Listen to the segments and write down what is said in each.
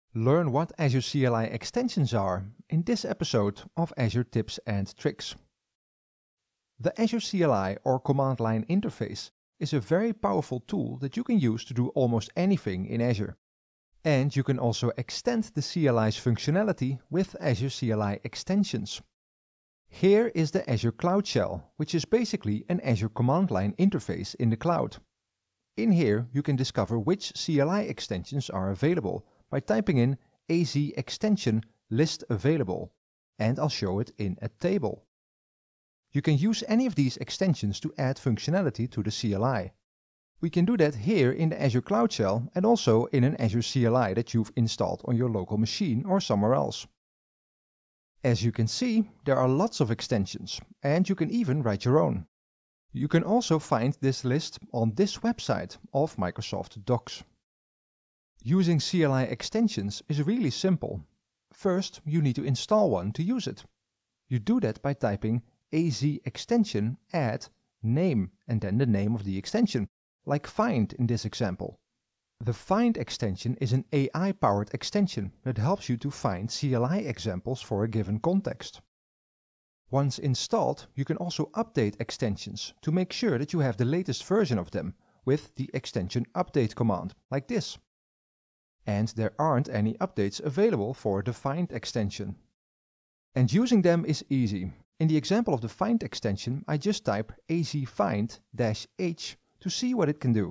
Learn what Azure CLI Extensions are in this episode of Azure Tips and Tricks. The Azure CLI or command line interface is a very powerful tool that you can use to do almost anything in Azure. And you can also extend the CLI's functionality with Azure CLI Extensions. Here is the Azure Cloud Shell, which is basically an Azure command line interface in the cloud. In here you can discover which CLI extensions are available by typing in AZ extension list available, and I'll show it in a table. You can use any of these extensions to add functionality to the CLI. We can do that here in the Azure Cloud Shell and also in an Azure CLI that you've installed on your local machine or somewhere else. As you can see, there are lots of extensions, and you can even write your own. You can also find this list on this website of Microsoft Docs. Using CLI extensions is really simple. First, you need to install one to use it. You do that by typing AZ extension add name and then the name of the extension, like find in this example. The find extension is an AI-powered extension that helps you to find CLI examples for a given context. Once installed, you can also update extensions to make sure that you have the latest version of them with the extension update command, like this. And there aren't any updates available for the find extension. And using them is easy. In the example of the find extension, I just type azfind-h to see what it can do.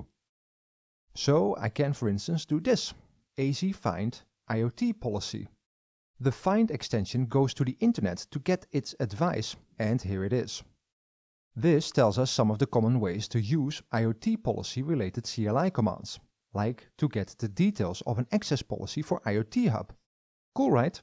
So I can, for instance, do this, azfind IoT policy. The find extension goes to the internet to get its advice, and here it is. This tells us some of the common ways to use IoT policy related CLI commands, like to get the details of an access policy for IoT Hub. Cool, right?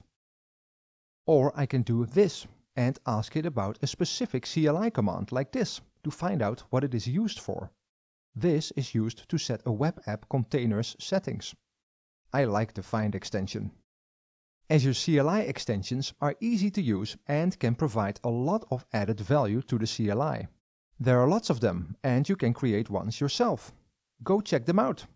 Or I can do this and ask it about a specific CLI command like this to find out what it is used for. This is used to set a web app container's settings. I like the find extension. Azure CLI extensions are easy to use and can provide a lot of added value to the CLI. There are lots of them and you can create ones yourself. Go check them out.